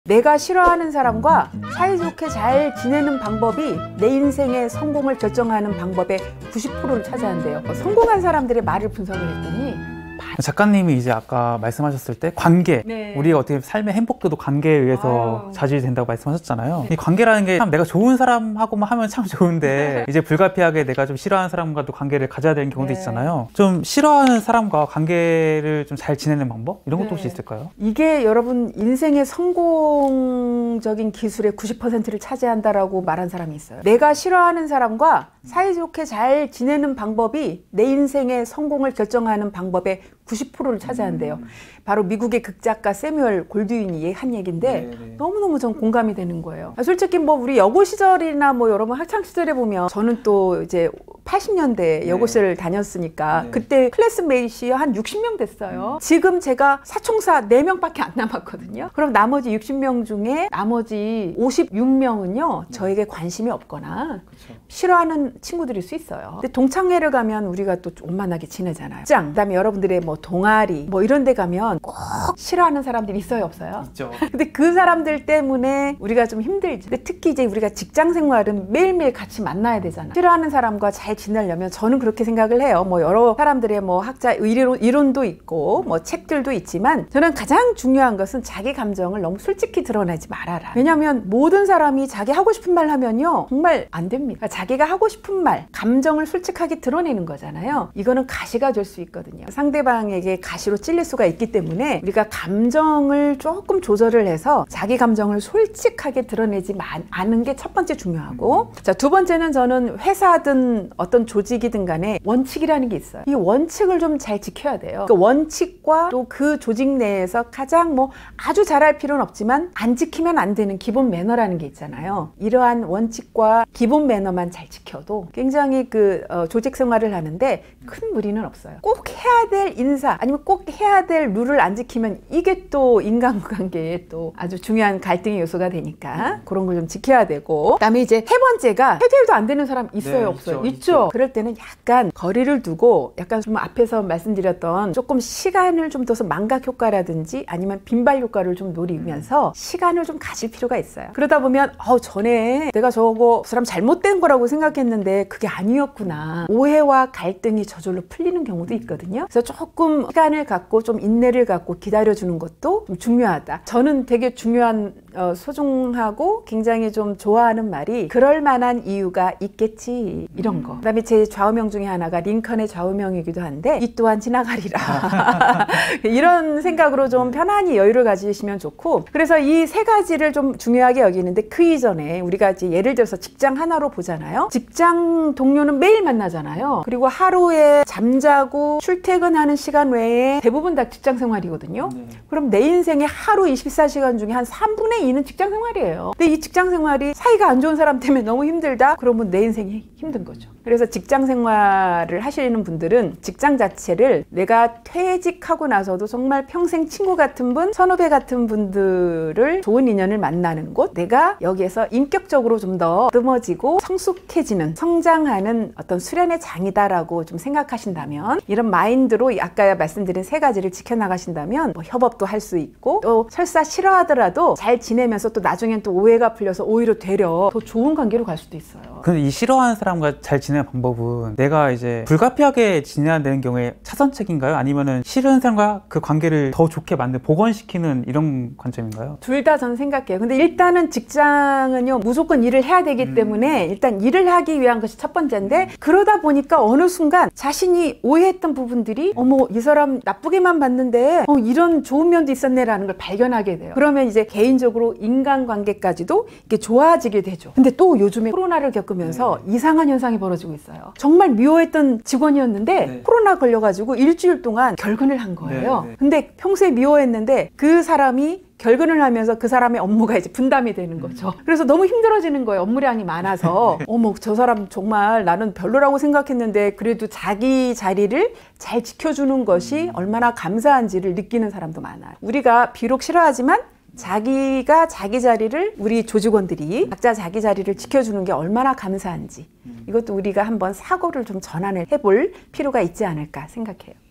내가 싫어하는 사람과 사이좋게 잘 지내는 방법이 내 인생의 성공을 결정하는 방법의 90%를 차지한대요. 성공한 사람들의 말을 분석을 했더니 작가님이 이제 아까 말씀하셨을 때 관계, 네. 우리가 어떻게 삶의 행복도도 관계에 의해서 좌지이 된다고 말씀하셨잖아요. 이 관계라는 게 참 내가 좋은 사람하고만 하면 참 좋은데 이제 불가피하게 내가 좀 싫어하는 사람과도 관계를 가져야 되는 경우도 있잖아요. 좀 싫어하는 사람과 관계를 좀 잘 지내는 방법? 이런 것도 혹시 있을까요? 이게 여러분 인생의 성공적인 기술의 90%를 차지한다라고 말한 사람이 있어요. 내가 싫어하는 사람과 사이좋게 잘 지내는 방법이 내 인생의 성공을 결정하는 방법의 90%를 차지한대요. 바로 미국의 극작가 세뮤얼 골드윈이 한 얘기인데 너무너무 전 공감이 되는 거예요. 솔직히 뭐 우리 여고 시절이나 뭐 여러분 학창 시절에 보면 저는 또 이제 80년대 여고시를 다녔으니까 그때 클래스메이트이 한 60명 됐어요. 지금 제가 사총사 4명밖에 안 남았거든요. 그럼 나머지 60명 중에 나머지 56명은요 저에게 관심이 없거나 싫어하는 친구들일 수 있어요. 근데 동창회를 가면 우리가 또 원만하게 지내잖아요. 그다음에 여러분들의 뭐 동아리 뭐 이런 데 가면 꼭 싫어하는 사람들이 있어요, 없어요? 있죠. 근데 그 사람들 때문에 우리가 좀 힘들지. 근데 특히 이제 우리가 직장 생활은 매일매일 같이 만나야 되잖아요. 싫어하는 사람과 잘 지내려면 저는 그렇게 생각을 해요. 뭐 여러 사람들의 뭐 학자 이론도 있고 뭐 책들도 있지만 저는 가장 중요한 것은 자기 감정을 너무 솔직히 드러내지 말아라. 왜냐하면 모든 사람이 자기 하고 싶은 말 하면요 정말 안 됩니다. 그러니까 자기가 하고 싶은 말, 감정을 솔직하게 드러내는 거잖아요. 이거는 가시가 될 수 있거든요. 상대방에게 가시로 찔릴 수가 있기 때문에 우리가 감정을 조금 조절을 해서 자기 감정을 솔직하게 드러내지 않는 게 첫 번째 중요하고, 자, 두 번째는 저는 회사든 어떤 조직이든 간에 원칙이라는 게 있어요. 이 원칙을 좀 잘 지켜야 돼요. 그 원칙과 또 그 조직 내에서 가장 뭐 아주 잘할 필요는 없지만 안 지키면 안 되는 기본 매너라는 게 있잖아요. 이러한 원칙과 기본 매너만 잘 지켜도 굉장히 조직 생활을 하는데 큰 무리는 없어요. 꼭 해야 될 인사 아니면 꼭 해야 될 룰을 안 지키면 이게 또 인간관계에 또 아주 중요한 갈등의 요소가 되니까 그런 걸 좀 지켜야 되고, 그다음에 이제 세 번째가 해도 해도 안 되는 사람 있어요, 없어요? 있죠. 그럴 때는 약간 거리를 두고 약간 좀 앞에서 말씀드렸던 조금 시간을 좀 둬서 망각 효과라든지 아니면 빈발 효과를 좀 노리면서 시간을 좀 가질 필요가 있어요. 그러다 보면 전에 내가 저거 사람 잘못된 거라고 생각했는데 그게 아니었구나. 오해와 갈등이 저절로 풀리는 경우도 있거든요. 그래서 조금 시간을 갖고 좀 인내를 갖고 기다려주는 것도 좀 중요하다. 저는 되게 중요한 소중하고 굉장히 좀 좋아하는 말이 그럴 만한 이유가 있겠지, 이런 거. 그다음에 제 좌우명 중에 하나가 링컨의 좌우명이기도 한데 이 또한 지나가리라. 이런 생각으로 좀 편안히 여유를 가지시면 좋고, 그래서 이 세 가지를 좀 중요하게 여기는데 그 이전에 우리가 이제 예를 들어서 직장 하나로 보잖아요. 직장 동료는 매일 만나잖아요. 그리고 하루에 잠자고 출퇴근하는 시간 외에 대부분 다 직장 생활이거든요. 그럼 내 인생의 하루 24시간 중에 한 3분의 2는 직장 생활이에요. 근데 이 직장 생활이 사이가 안 좋은 사람 때문에 너무 힘들다? 그러면 내 인생이 힘든 거죠. 그래서 직장 생활을 하시는 분들은 직장 자체를 내가 퇴직하고 나서도 정말 평생 친구 같은 분, 선후배 같은 분들을 좋은 인연을 만나는 곳, 내가 여기에서 인격적으로 좀 더 뜸어지고 성숙해지는, 성장하는 어떤 수련의 장이다라고 좀 생각하신다면, 이런 마인드로 아까 말씀드린 세 가지를 지켜나가신다면 뭐 협업도 할 수 있고, 또 설사 싫어하더라도 잘 지내면서 또 나중엔 또 오해가 풀려서 오히려 되려 더 좋은 관계로 갈 수도 있어요. 근데 이 싫어하는 사람과 잘 지내는 방법은 내가 이제 불가피하게 지내야 되는 경우에 차선책인가요? 아니면은 싫은 사람과 그 관계를 더 좋게 복원시키는 이런 관점인가요? 둘 다 저는 생각해요. 근데 일단은 직장은요 무조건 일을 해야 되기 때문에 일단 일을 하기 위한 것이 첫 번째인데, 그러다 보니까 어느 순간 자신이 오해했던 부분들이 어머 이 사람 나쁘게만 봤는데 이런 좋은 면도 있었네라는 걸 발견하게 돼요. 그러면 이제 개인적으로 인간관계까지도 이렇게 좋아지게 되죠. 근데 또 요즘에 코로나를 겪으면서 이상한 현상이 벌어지고 있어요. 정말 미워했던 직원이었는데 코로나 걸려가지고 일주일 동안 결근을 한 거예요. 근데 평소에 미워했는데 그 사람이 결근을 하면서 그 사람의 업무가 이제 분담이 되는 거죠. 그래서 너무 힘들어지는 거예요. 업무량이 많아서. 어머, 저 사람 정말 나는 별로라고 생각했는데 그래도 자기 자리를 잘 지켜주는 것이 얼마나 감사한지를 느끼는 사람도 많아요. 우리가 비록 싫어하지만 자기가 자기 자리를, 우리 조직원들이 각자 자기 자리를 지켜주는 게 얼마나 감사한지, 이것도 우리가 한번 사고를 좀 전환을 해볼 필요가 있지 않을까 생각해요.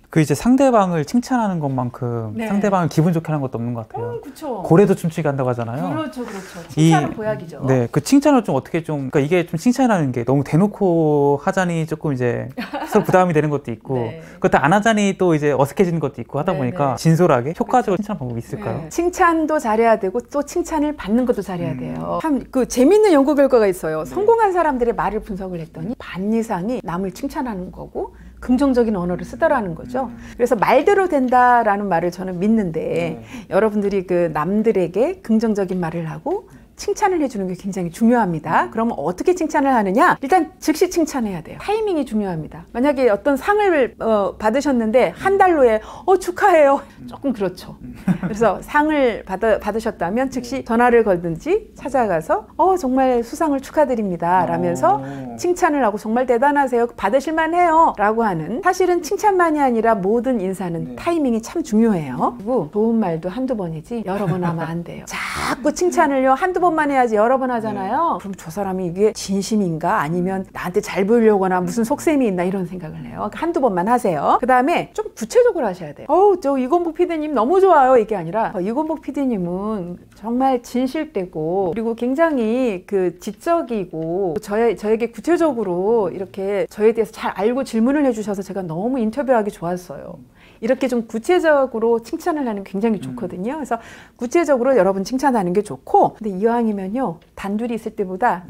그 이제 상대방을 칭찬하는 것만큼 네. 상대방을 기분 좋게 하는 것도 없는 것 같아요. 그렇죠. 고래도 춤추게 한다고 하잖아요. 그렇죠. 칭찬은 보약이죠. 네, 그 칭찬을 좀 어떻게 좀, 그러니까 이게 좀 칭찬이라는 게 너무 대놓고 하자니 조금 이제 서로 부담이 되는 것도 있고, 네. 그것도 안 하자니 또 이제 어색해지는 것도 있고 하다 네, 보니까 네. 진솔하게 효과적으로 칭찬하는 방법이 있을까요? 네. 칭찬도 잘해야 되고 또 칭찬을 받는 것도 잘해야 돼요. 참 그 재밌는 연구 결과가 있어요. 성공한 사람들의 말을 분석을 했더니 반 이상이 남을 칭찬하는 거고 긍정적인 언어를 쓰더라는 거죠. 그래서 말대로 된다라는 말을 저는 믿는데 여러분들이 그 남들에게 긍정적인 말을 하고 칭찬을 해주는 게 굉장히 중요합니다. 그러면 어떻게 칭찬을 하느냐? 일단 즉시 칭찬해야 돼요. 타이밍이 중요합니다. 만약에 어떤 상을 받으셨는데 한 달 후에 축하해요. 조금 그렇죠. 그래서 상을 받으셨다면 즉시 전화를 걸든지 찾아가서 정말 수상을 축하드립니다 라면서 칭찬을 하고 정말 대단하세요. 받으실만 해요 라고 하는, 사실은 칭찬만이 아니라 모든 인사는 타이밍이 참 중요해요. 그리고 좋은 말도 한두 번이지 여러 번 하면 안 돼요. 자꾸 칭찬을요 한두 번만 해야지 여러 번 하잖아요. 그럼 저 사람이 이게 진심인가 아니면 나한테 잘 보이려거나 무슨 속셈이 있나 이런 생각을 해요. 한두 번만 하세요. 그 다음에 좀 구체적으로 하셔야 돼요. 저 이건복 PD님 너무 좋아요 이게 아니라, 이건복 PD님은 정말 진실되고 그리고 굉장히 그 지적이고 저에게 구체적으로 이렇게 저에 대해서 잘 알고 질문을 해주셔서 제가 너무 인터뷰하기 좋았어요. 이렇게 좀 구체적으로 칭찬을 하는 게 굉장히 좋거든요. 그래서 구체적으로 여러분 칭찬하는 게 좋고, 근데 이왕이면요 단둘이 있을 때보다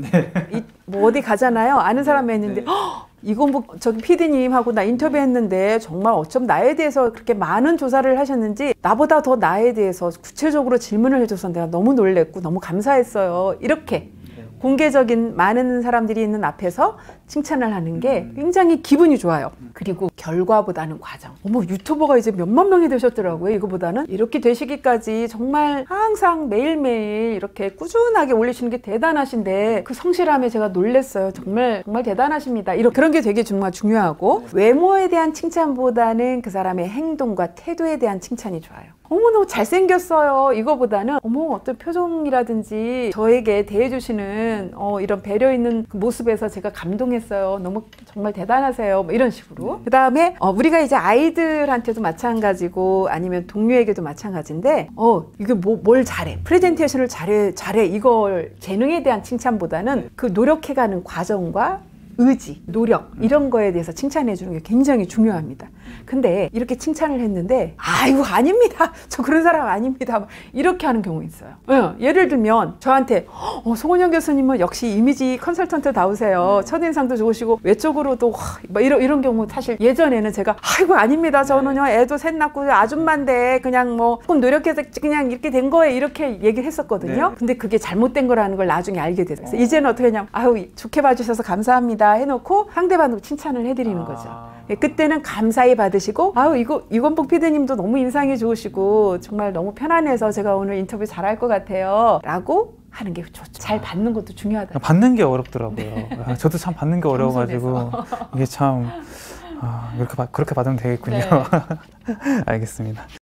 뭐 어디 가잖아요. 아는 사람이 있는데 이건복 저기 PD님하고 나 인터뷰했는데 정말 어쩜 나에 대해서 그렇게 많은 조사를 하셨는지 나보다 더 나에 대해서 구체적으로 질문을 해줘서 내가 너무 놀랬고 너무 감사했어요. 이렇게 공개적인 많은 사람들이 있는 앞에서 칭찬을 하는 게 굉장히 기분이 좋아요. 그리고 결과보다는 과정. 유튜버가 이제 몇만 명이 되셨더라고요. 이거보다는 이렇게 되시기까지 정말 항상 매일매일 이렇게 꾸준하게 올리시는 게 대단하신데 그 성실함에 제가 놀랬어요. 정말 대단하십니다. 그런 게 되게 정말 중요하고, 외모에 대한 칭찬보다는 그 사람의 행동과 태도에 대한 칭찬이 좋아요. 너무 잘생겼어요 이거보다는 어떤 표정이라든지 저에게 대해주시는 이런 배려 있는 그 모습에서 제가 감동했어요. 너무 정말 대단하세요. 뭐 이런 식으로. 그 다음에 우리가 이제 아이들한테도 마찬가지고 아니면 동료에게도 마찬가지인데 이게 뭘 잘해, 프레젠테이션을 잘해 이걸 재능에 대한 칭찬보다는 그 노력해가는 과정과 의지, 노력 이런 거에 대해서 칭찬해 주는 게 굉장히 중요합니다. 근데 이렇게 칭찬을 했는데 아이고 아닙니다. 저 그런 사람 아닙니다. 이렇게 하는 경우 있어요. 예를 들면 저한테 송은영 교수님은 역시 이미지 컨설턴트다우세요. 첫인상도 좋으시고 외적으로도 이런 경우 사실 예전에는 제가 아이고 아닙니다. 저는요 애도 셋 낳고 아줌마인데 그냥 조금 노력해서 그냥 이렇게 된 거예요. 이렇게 얘기를 했었거든요. 근데 그게 잘못된 거라는 걸 나중에 알게 됐어요. 그래서 이제는 어떻게 하냐면 아유 좋게 봐주셔서 감사합니다 해놓고 상대방으로 칭찬을 해드리는 거죠. 그때는 감사히 받으시고 이건복 PD님도 너무 인상이 좋으시고 정말 너무 편안해서 제가 오늘 인터뷰 잘할 것 같아요 라고 하는 게 좋죠. 잘 받는 것도 중요하다. 받는 게 어렵더라고요. 저도 참 받는 게 어려워가지고 이게 참 그렇게 받으면 되겠군요. 네. 알겠습니다.